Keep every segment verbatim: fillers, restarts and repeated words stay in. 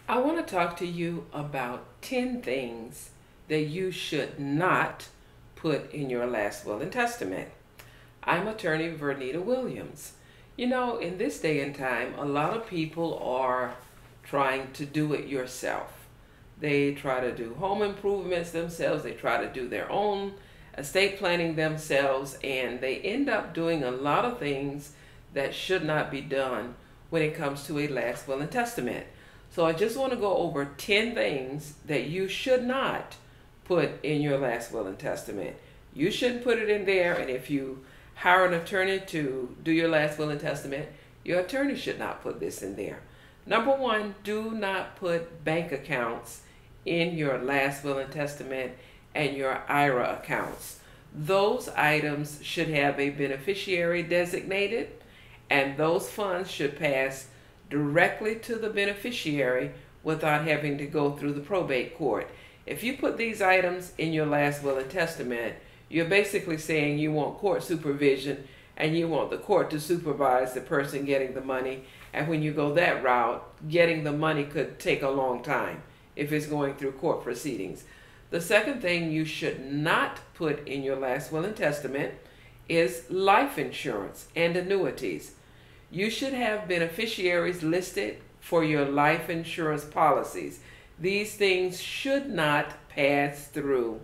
I want to talk to you about ten things that you should not put in your last will and testament. I'm attorney Vernita Williams. You know, in this day and time, a lot of people are trying to do it yourself. They try to do home improvements themselves, they try to do their own estate planning themselves, and they end up doing a lot of things that should not be done when it comes to a last will and testament. So I just want to go over ten things that you should not put in your last will and testament. You shouldn't put it in there, and if you hire an attorney to do your last will and testament, your attorney should not put this in there. Number one, do not put bank accounts in your last will and testament and your I R A accounts. Those items should have a beneficiary designated, and those funds should pass directly to the beneficiary without having to go through the probate court. If you put these items in your last will and testament, you're basically saying you want court supervision and you want the court to supervise the person getting the money. And when you go that route, getting the money could take a long time if it's going through court proceedings. The second thing you should not put in your last will and testament is life insurance and annuities. You should have beneficiaries listed for your life insurance policies. These things should not pass through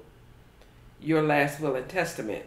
your last will and testament,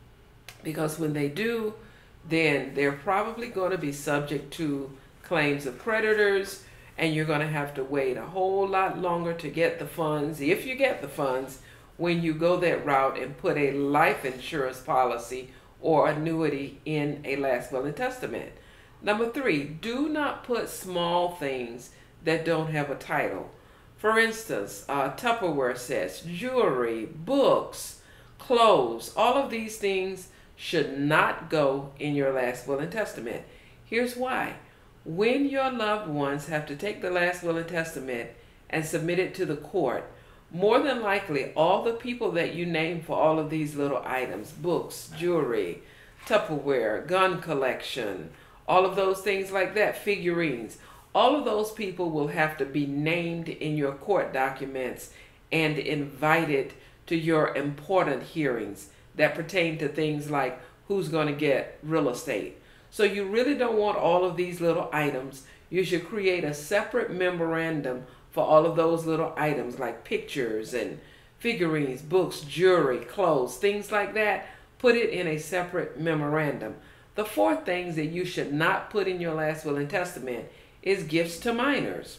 because when they do, then they're probably going to be subject to claims of creditors, and you're going to have to wait a whole lot longer to get the funds, if you get the funds, when you go that route and put a life insurance policy or annuity in a last will and testament. Number three, do not put small things that don't have a title. For instance, uh, Tupperware sets, jewelry, books, clothes, all of these things should not go in your last will and testament. Here's why. When your loved ones have to take the last will and testament and submit it to the court, more than likely all the people that you name for all of these little items, books, jewelry, Tupperware, gun collection, all of those things like that, figurines, all of those people will have to be named in your court documents and invited to your important hearings that pertain to things like who's going to get real estate. So you really don't want all of these little items. You should create a separate memorandum for all of those little items like pictures and figurines, books, jewelry, clothes, things like that. Put it in a separate memorandum. The fourth thing that you should not put in your last will and testament is gifts to minors.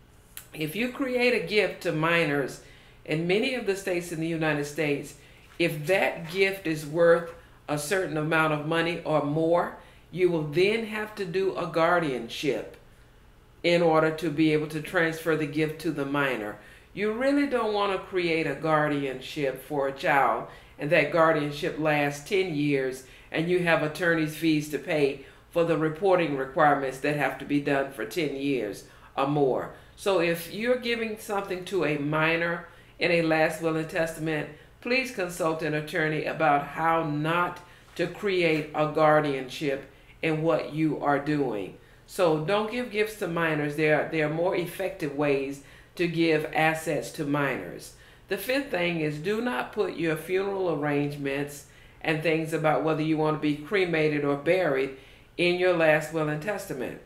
If you create a gift to minors in many of the states in the United States, if that gift is worth a certain amount of money or more, you will then have to do a guardianship in order to be able to transfer the gift to the minor. You really don't want to create a guardianship for a child and that guardianship lasts ten years and you have attorney's fees to pay for the reporting requirements that have to be done for ten years or more. So if you're giving something to a minor in a last will and testament, please consult an attorney about how not to create a guardianship in what you are doing. So don't give gifts to minors. There, there are more effective ways to give assets to minors. The fifth thing is, do not put your funeral arrangements and things about whether you want to be cremated or buried in your last will and testament.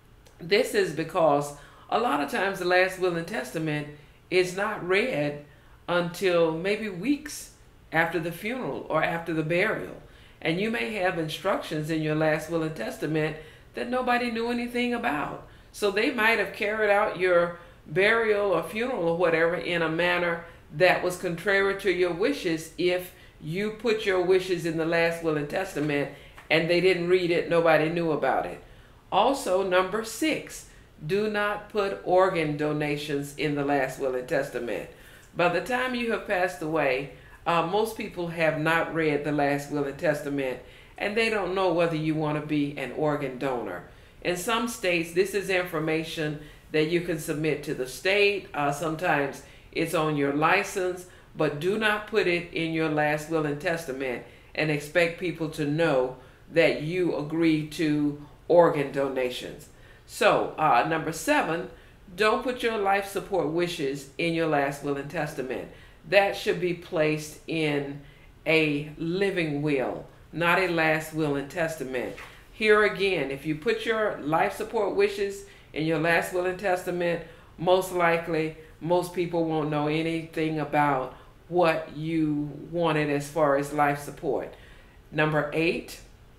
This is because a lot of times the last will and testament is not read until maybe weeks after the funeral or after the burial. And you may have instructions in your last will and testament that nobody knew anything about. So they might have carried out your burial or funeral or whatever in a manner that was contrary to your wishes. If you put your wishes in the last will and testament and they didn't read it, nobody knew about it. Also, number six, do not put organ donations in the last will and testament. By the time you have passed away, uh, most people have not read the last will and testament, and they don't know whether you want to be an organ donor. In some states, this is information that you can submit to the state. Uh, sometimes it's on your license, but do not put it in your last will and testament and expect people to know that you agree to organ donations. So, uh, number seven, Don't put your life support wishes in your last will and testament. That should be placed in a living will, not a last will and testament. Here again, if you put your life support wishes in your last will and testament, most likely most people won't know anything about what you wanted as far as life support. Number eight,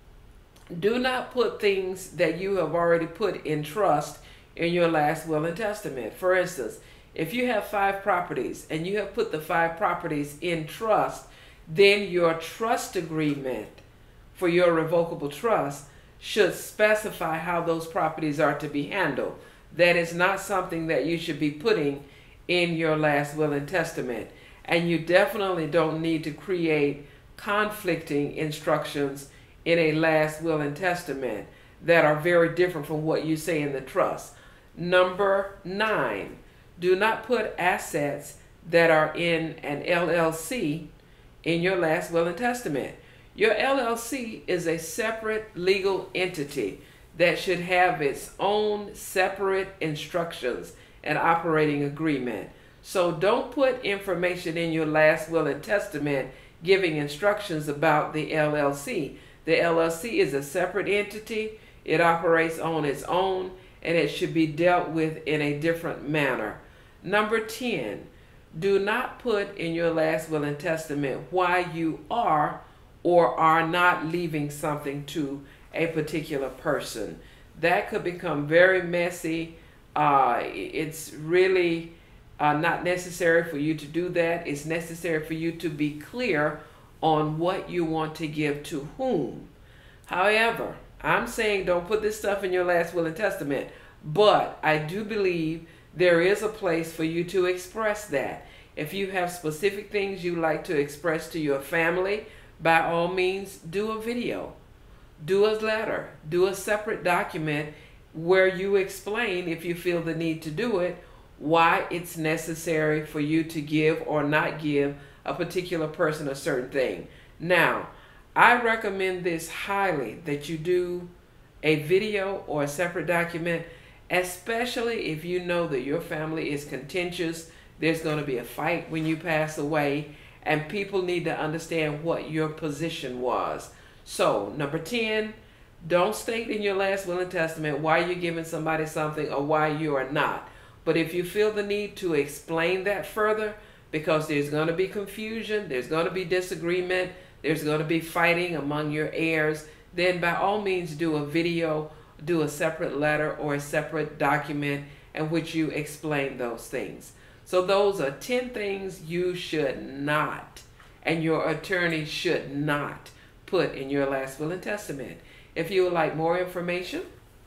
do not put things that you have already put in trust in your last will and testament. For instance, if you have five properties and you have put the five properties in trust, then your trust agreement for your revocable trust should specify how those properties are to be handled. That is not something that you should be putting in your last will and testament. And you definitely don't need to create conflicting instructions in a last will and testament that are very different from what you say in the trust. Number nine, do not put assets that are in an L L C in your last will and testament. Your L L C is a separate legal entity that should have its own separate instructions and operating agreement. So don't put information in your last will and testament giving instructions about the L L C. The L L C is a separate entity. It operates on its own, and it should be dealt with in a different manner. Number ten, do not put in your last will and testament why you are or are not leaving something to a particular person. That could become very messy. Uh, it's really uh, not necessary for you to do that. It's necessary for you to be clear on what you want to give to whom. However, I'm saying don't put this stuff in your last will and testament, but I do believe there is a place for you to express that. If you have specific things you like to express to your family, by all means, do a video, do a letter, do a separate document where you explain, if you feel the need to do it, why it's necessary for you to give or not give a particular person a certain thing. Now, I recommend this highly, that you do a video or a separate document, especially if you know that your family is contentious. There's going to be a fight when you pass away, and people need to understand what your position was. So, number ten, don't state in your last will and testament why you're giving somebody something or why you are not. But if you feel the need to explain that further, because there's going to be confusion, there's going to be disagreement, there's going to be fighting among your heirs, then by all means do a video, do a separate letter or a separate document in which you explain those things. So those are ten things you should not, and your attorney should not, put in your last will and testament. If you would like more information,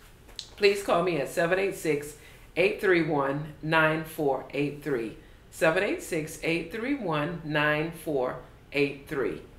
please call me at seven eight six, eight three one, nine four eight three. seven eight six, eight three one, nine four eight three.